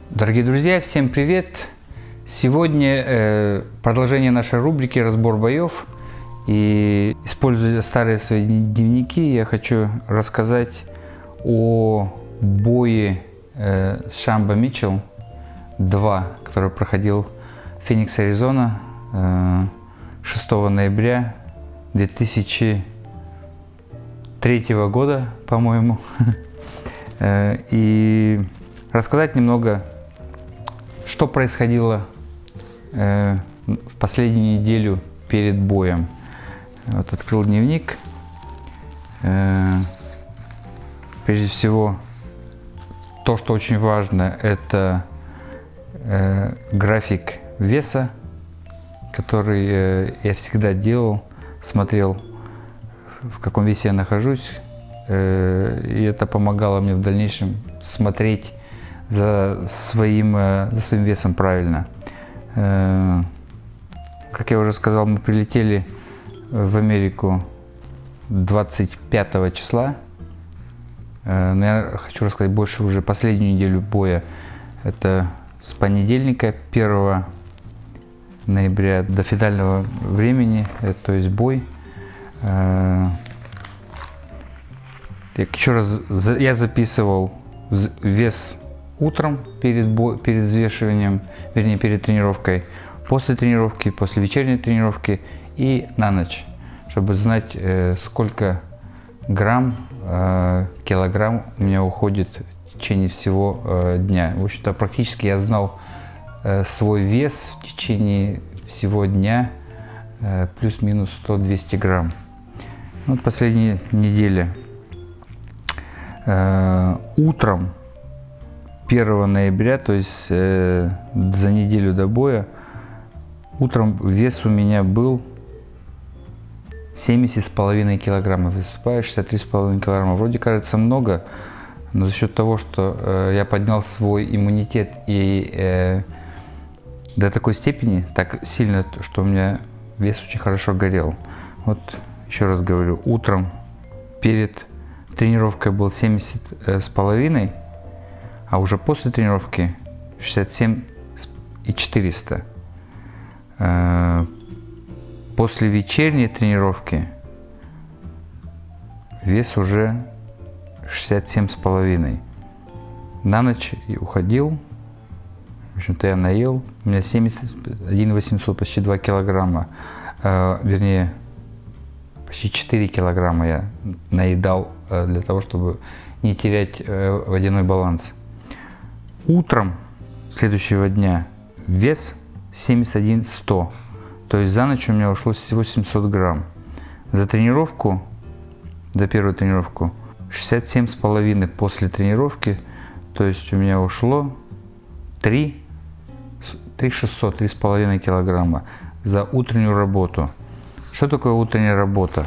Дорогие друзья, всем привет! Сегодня продолжение нашей рубрики «Разбор боев». И, используя старые свои дневники, я хочу рассказать о бое с Шамбо Митчелл 2, который проходил в Феникс, Аризона 6 ноября 2003 года, по-моему. И рассказать немного, что происходило в последнюю неделю перед боем. Вот открыл дневник. Прежде всего, то, что очень важно, это график веса, который я всегда делал, смотрел, в каком весе я нахожусь, и это помогало мне в дальнейшем смотреть за своим весом правильно. Как я уже сказал, мы прилетели в Америку 25 числа. Но я хочу рассказать больше уже последнюю неделю боя. Это с понедельника 1 ноября до финального времени, то есть бой. Еще раз, я записывал вес утром перед взвешиванием, вернее перед тренировкой, после тренировки, после вечерней тренировки и на ночь, чтобы знать, сколько грамм, килограмм у меня уходит в течение всего дня. В общем-то, практически я знал свой вес в течение всего дня, плюс-минус 100-200 грамм. Вот последняя неделя. Утром 1 ноября, то есть за неделю до боя, утром вес у меня был 70,5 килограммов, выступаю 63,5 килограмма. Вроде кажется много, но за счет того, что я поднял свой иммунитет и до такой степени, так сильно, что у меня вес очень хорошо горел. Вот еще раз говорю, утром перед тренировкой был 70,5, а уже после тренировки 67,400. После вечерней тренировки вес уже 67,5. На ночь уходил, в общем-то я наел, у меня 71,800, почти 2 килограмма, вернее, почти 4 килограмма я наедал для того, чтобы не терять водяной баланс. Утром следующего дня вес 71,100, то есть за ночь у меня ушло всего 700 грамм. За тренировку, за первую тренировку 67,5 после тренировки, то есть у меня ушло 3,600, 3,5 килограмма за утреннюю работу. Что такое утренняя работа?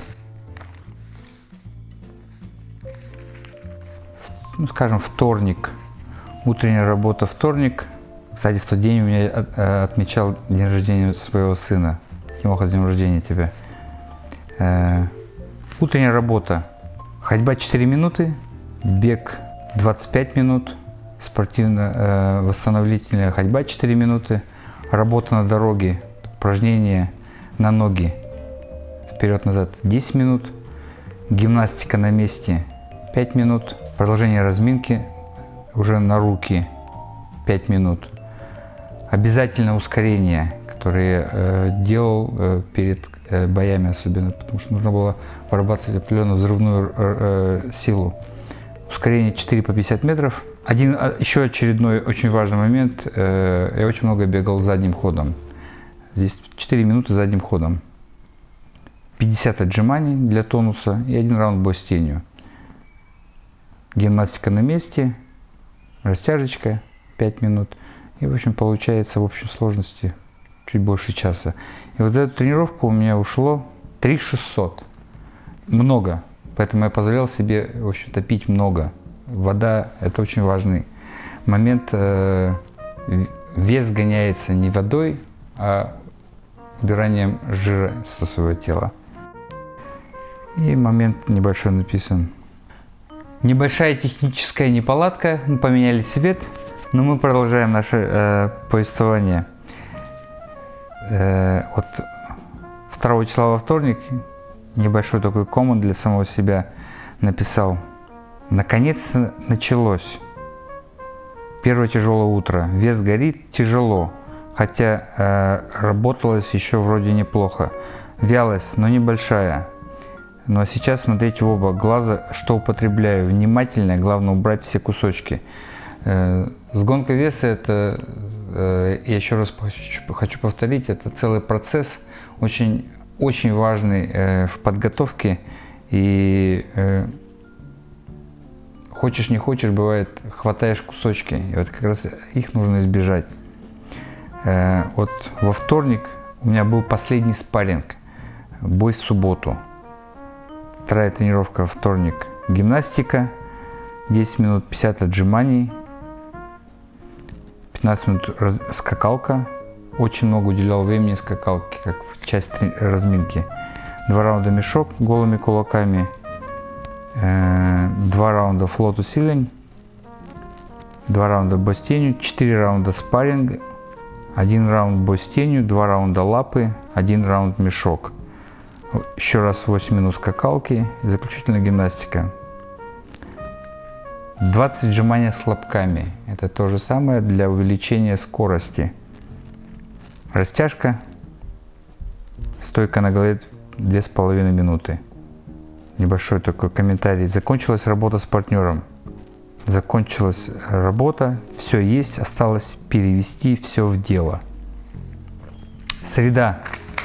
Ну, скажем, вторник. Утренняя работа вторник. Кстати, в тот день у меня отмечал день рождения своего сына. Тимоха, с днем рождения тебя. Утренняя работа. Ходьба 4 минуты, бег 25 минут, спортивно-восстановительная ходьба 4 минуты, работа на дороге, упражнения на ноги вперед-назад 10 минут, гимнастика на месте 5 минут, продолжение разминки уже на руки 5 минут. Обязательно ускорение, которое я делал перед боями особенно, потому что нужно было вырабатывать определенную взрывную силу. Ускорение 4 по 50 метров. Еще очередной очень важный момент. Я очень много бегал задним ходом. Здесь 4 минуты задним ходом. 50 отжиманий для тонуса и 1 раунд бой с тенью. Гимнастика на месте, растяжечка 5 минут. И, в общем, получается в общей сложности чуть больше часа. И вот за эту тренировку у меня ушло 3600. Много. Поэтому я позволял себе, в общем-то, пить много. Вода – это очень важный момент. Вес гоняется не водой, а убиранием жира со своего тела. И момент небольшой написан. Небольшая техническая неполадка. Мы поменяли цвет. Но мы продолжаем наше повествование. Вот 2 числа во вторник небольшой такой коммент для самого себя написал. Наконец-то началось. Первое тяжелое утро. Вес горит тяжело, хотя работалось еще вроде неплохо. Вялость, но небольшая. Но сейчас смотреть в оба глаза, что употребляю. Внимательно, главное убрать все кусочки. Сгонка веса, это, я еще раз хочу повторить, это целый процесс, очень важный в подготовке. И хочешь не хочешь, бывает, хватаешь кусочки. И вот как раз их нужно избежать. Вот во вторник у меня был последний спарринг. Бой в субботу. Вторая тренировка во вторник. Гимнастика. 10 минут 50 отжиманий. 15 минут скакалка. Очень много уделял времени скакалке, как часть разминки. 2 раунда мешок голыми кулаками. 2 раунда флот усилень. 2 раунда бой с тенью. 4 раунда спарринг. 1 раунд бой с тенью. 2 раунда лапы. 1 раунд мешок. Еще раз 8 минут скакалки. И заключительная гимнастика. 20 отжиманий с лапками. Это то же самое для увеличения скорости. Растяжка. Стойка на голове 2,5 минуты. Небольшой такой комментарий. Закончилась работа с партнером. Закончилась работа. Все есть. Осталось перевести все в дело. Среда.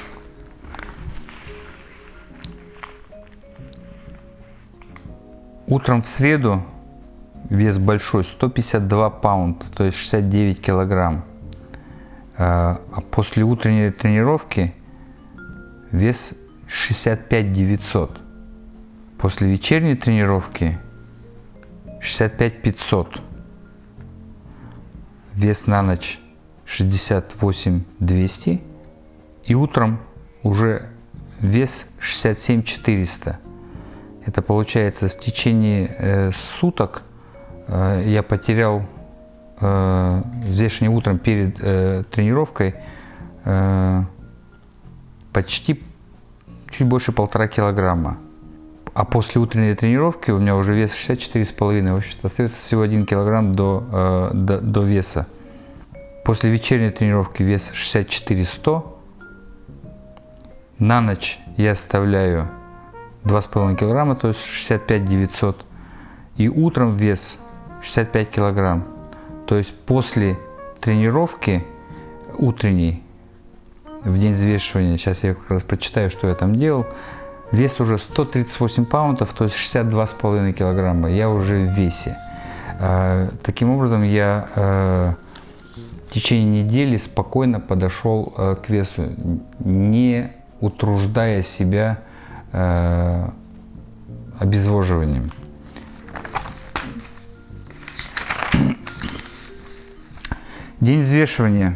Утром в среду вес большой, 152 паунда, то есть 69 килограмм. А после утренней тренировки вес 65 900. После вечерней тренировки 65 500. Вес на ночь 68 200. И утром уже вес 67 400. Это получается в течение суток я потерял взвешивание утром перед тренировкой почти чуть больше 1,5 килограмма. А после утренней тренировки у меня уже вес 64,5. В общем-то, остается всего 1 килограмм до веса. После вечерней тренировки вес 64 100. На ночь я оставляю 2,5 килограмма, то есть 65 900. И утром вес 65 килограмм. То есть после тренировки утренней, в день взвешивания, сейчас я как раз прочитаю, что я там делал, вес уже 138 паунтов, то есть 62,5 килограмма. Я уже в весе. Таким образом, я в течение недели спокойно подошел к весу, не утруждая себя обезвоживанием. День взвешивания.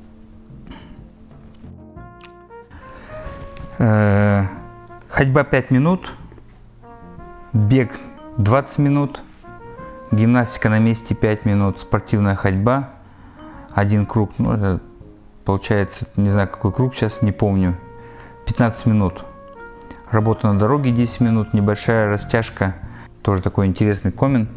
Ходьба 5 минут, бег 20 минут, гимнастика на месте 5 минут, спортивная ходьба, 1 круг, ну, это получается, не знаю какой круг сейчас, не помню, 15 минут. Работа на дороге 10 минут, небольшая растяжка, тоже такой интересный коммент.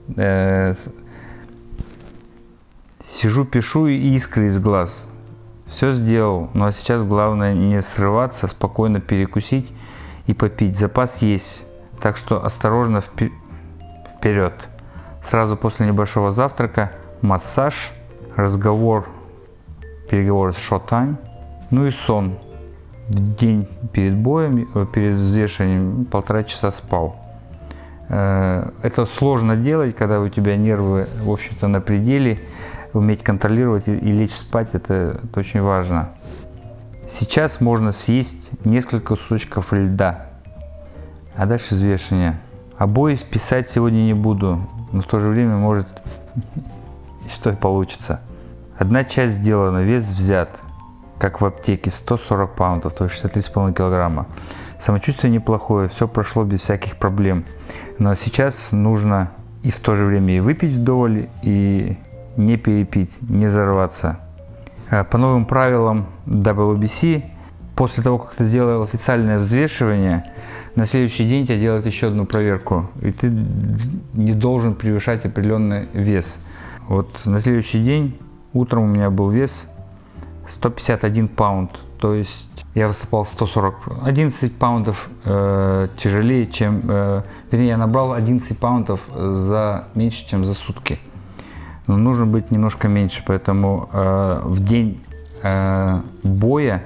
Сижу, пишу, и искры из глаз. Все сделал, но сейчас главное не срываться, спокойно перекусить и попить. Запас есть, так что осторожно вперед. Сразу после небольшого завтрака массаж, переговоры с шоу-тайм, ну и сон. В день перед боем, перед взвешиванием 1,5 часа спал. Это сложно делать, когда у тебя нервы, в общем-то, на пределе. Уметь контролировать и лечь спать, это очень важно. Сейчас можно съесть несколько кусочков льда, а дальше взвешивание. Обои писать сегодня не буду, но в то же время может что получится. Одна часть сделана, вес взят, как в аптеке, 140 паунтов, то есть 63,5 килограмма. Самочувствие неплохое, все прошло без всяких проблем. Но сейчас нужно и в то же время и выпить вдоволь, и не перепить, не взорваться. По новым правилам WBC, после того, как ты сделал официальное взвешивание, на следующий день тебе делают еще одну проверку, и ты не должен превышать определенный вес. Вот на следующий день утром у меня был вес 151 паунд, то есть я выступал 11 паундов тяжелее, чем, вернее, я набрал 11 паундов меньше, чем за сутки. Но нужно быть немножко меньше, поэтому в день боя,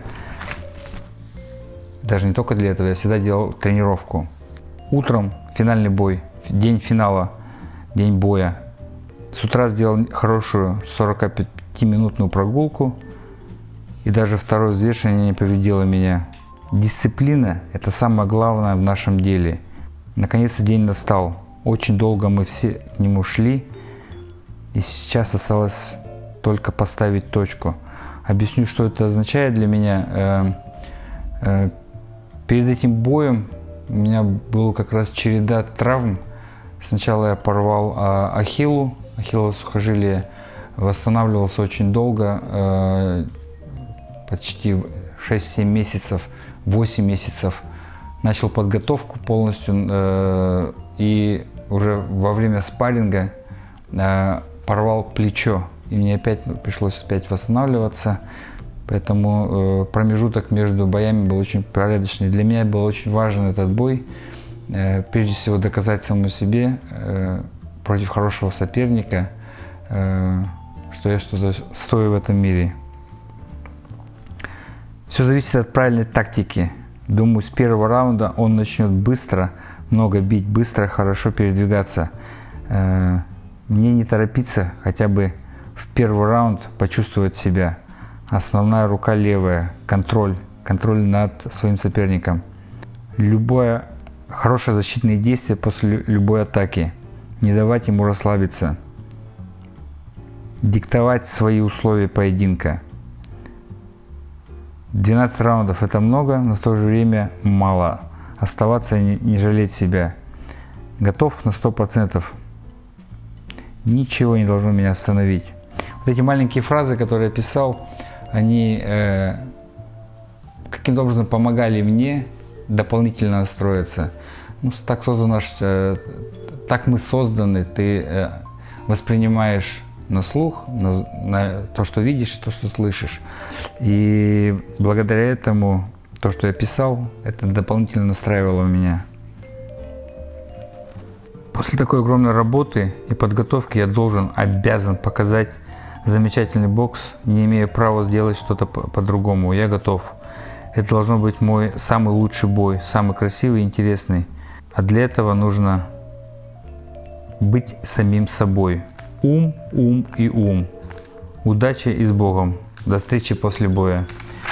даже не только для этого, я всегда делал тренировку. Утром финальный бой, день финала, день боя. С утра сделал хорошую 45-минутную прогулку. И даже второе взвешивание не повредило меня. Дисциплина – это самое главное в нашем деле. Наконец-то день настал. Очень долго мы все к нему шли. И сейчас осталось только поставить точку. Объясню, что это означает для меня. Перед этим боем у меня была как раз череда травм. Сначала я порвал ахиллово сухожилие, восстанавливался очень долго, почти 6-7 месяцев, 8 месяцев. Начал подготовку полностью и уже во время спарринга порвал плечо. И мне пришлось восстанавливаться. Поэтому промежуток между боями был очень порядочный. Для меня был очень важен этот бой. Прежде всего доказать самому себе против хорошего соперника, что я что-то стою в этом мире. Все зависит от правильной тактики. Думаю, с первого раунда он начнет быстро, много бить, быстро, хорошо передвигаться. Мне не торопиться, хотя бы в первый раунд почувствовать себя. Основная рука левая, контроль над своим соперником. Любое хорошее защитное действие после любой атаки. Не давать ему расслабиться. Диктовать свои условия поединка. 12 раундов это много, но в то же время мало. Оставаться и не жалеть себя. Готов на 100%. Ничего не должно меня остановить. Вот эти маленькие фразы, которые я писал, они каким-то образом помогали мне дополнительно настроиться. Ну, так создано, так мы созданы, ты воспринимаешь на слух, на то, что видишь, то, что слышишь. И благодаря этому, то, что я писал, это дополнительно настраивало меня. После такой огромной работы и подготовки я обязан показать замечательный бокс, не имея права сделать что-то по-другому. Я готов. Это должен быть мой самый лучший бой, самый красивый и интересный. А для этого нужно быть самим собой. Ум, ум и ум. Удачи и с Богом. До встречи после боя.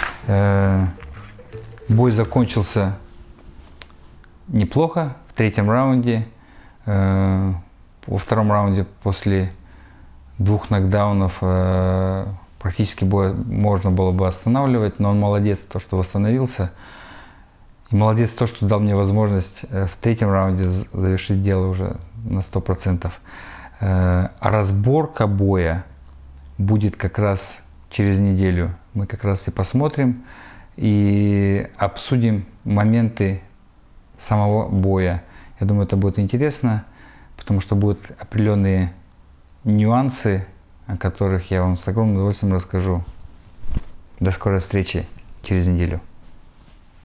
Бой закончился неплохо в третьем раунде. Во втором раунде после 2 нокдаунов практически бой можно было бы останавливать, но он молодец, то, что восстановился. И молодец то, что дал мне возможность в третьем раунде завершить дело уже на 100%. А разборка боя будет как раз через неделю. Мы как раз и посмотрим и обсудим моменты самого боя. Я думаю, это будет интересно, потому что будут определенные нюансы, о которых я вам с огромным удовольствием расскажу. До скорой встречи через неделю.